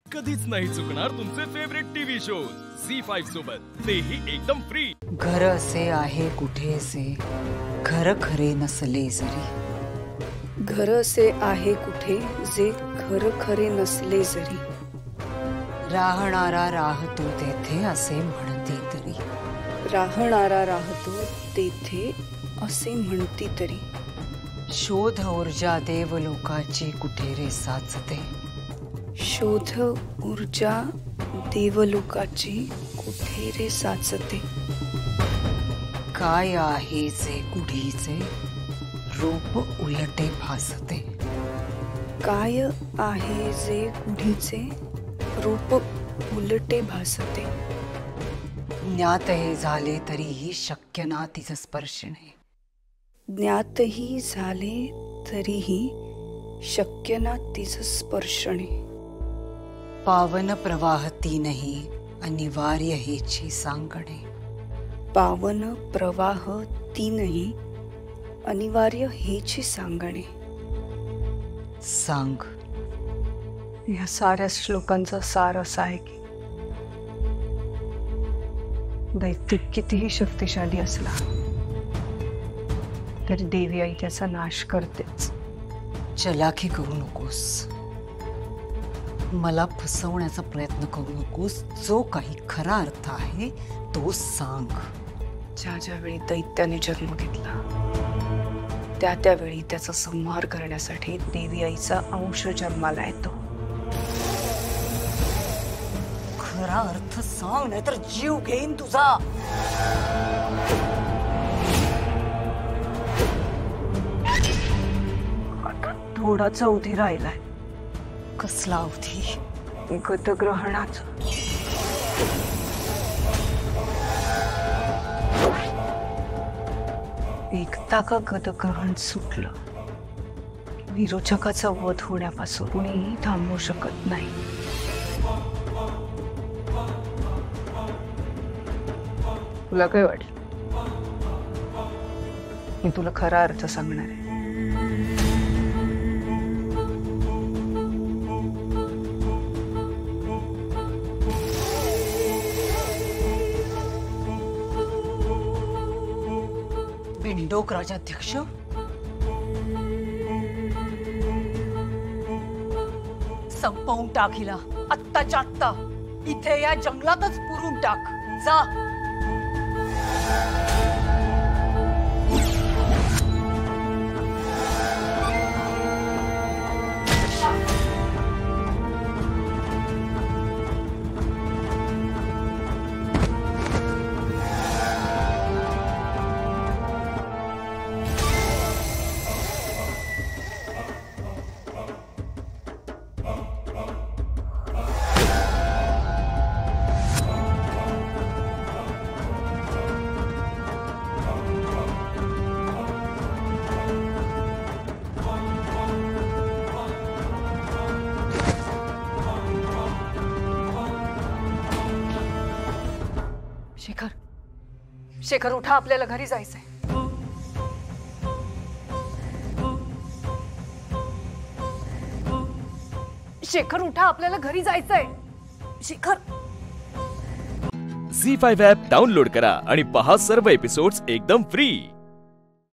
कधीच नाही चुकणार तुमचे फेवरेट टीव्ही शोज झी5 सोबत, तेही एकदम फ्री। घर असे आहे कुठेसे, घर खरे नसले जरी। घर असे आहे कुठे जे घर खरे नसले जरी। राहणारा राहतो तेथे असे म्हणते तरी। राहणारा राहतो तेथे असे म्हणती तरी। शोध ऊर्जा देवलोकाची कुठे रे साचते। शोध ऊर्जा देवलोकाची कुठे रे साचते। काय आहे जे गुढीचे, रूप उलटे भासते। काय आहे जे गुढीचे, रूप उलटे भासते। ज्ञातही झाले तरीही शक्य ना तिचा स्पर्शणे। ज्ञातही झाले तरीही शक्य ना तिचं स्पर्शणे। पावन प्रवाह तीनही अनिवार्य हेची सांगणे। पावन प्रवाह तीनही अनिवार्य हेची सांगणे। सांग। या साऱ्या श्लोकांचा सार असा आहे की दैत्य कितीही शक्तिशाली असला तरी देवी आई त्याचा नाश करतेच। चलाखी करू नकोस, मला फसवण्याचा प्रयत्न करू नकोस। जो काही खरा अर्थ आहे तो सांग। ज्या ज्यावेळी दैत्याने जन्म घेतला त्यावेळी त्याचा संहार करण्यासाठी देवी आईचा अंश जन्माला येतो। खरा अर्थ सांग, नाहीतर जीव घेईन तुझा। आता थोडाच अवधी राहिलाय। कसला अवधी? गतग्रहणाचा। एकदा का गतग्रहण सुटलं, विरोचकाचा वध होण्यापासून कुणीही थांबवू शकत नाही। तुला काय वाटलं? मी तुला खरा अर्थ सांगणार आहे। बिंडोक राजाध्यक्ष, संपवून टाक हिला आत्ताच्या आत्ता। इथे या जंगलातच पुरून टाक। जा। शेखर, शेखर उठा, आपल्याला घरी जायचंय। शेखर उठा, आपल्याला घरी जायचंय। शेखर। झी5 ॲप डाउनलोड करा आणि पहा सर्व एपिसोड्स एकदम फ्री।